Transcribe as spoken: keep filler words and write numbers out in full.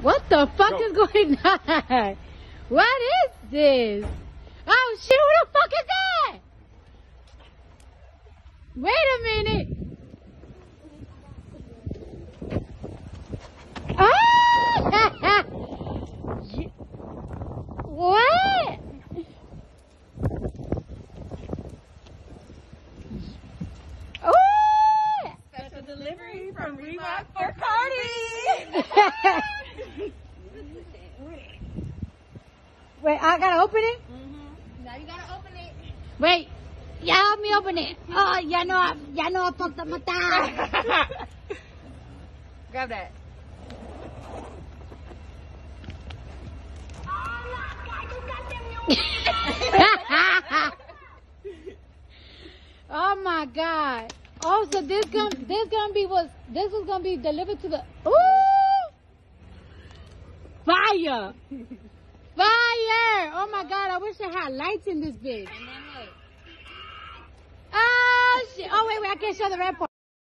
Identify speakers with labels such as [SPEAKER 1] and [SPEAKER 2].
[SPEAKER 1] What the fuck
[SPEAKER 2] Go.
[SPEAKER 1] is going on? What is this? Oh shit, who the fuck is that? Wait a minute. Ah! What? Oh!
[SPEAKER 3] Special delivery from Reebok for Cardi.
[SPEAKER 1] Wait, I gotta open it?
[SPEAKER 3] Mm-hmm. Now you gotta open it.
[SPEAKER 1] Wait, y'all help me open it. Oh, y'all know I, y'all know I fucked up my thigh.
[SPEAKER 3] Grab that.
[SPEAKER 1] Oh my god. Oh, so this gonna this gonna be what this is gonna be delivered to the ooh fire. Fire! Oh my god, I wish I had lights in this bitch.
[SPEAKER 3] And then look.
[SPEAKER 1] Oh shit. Oh wait, wait, I can't show the red part.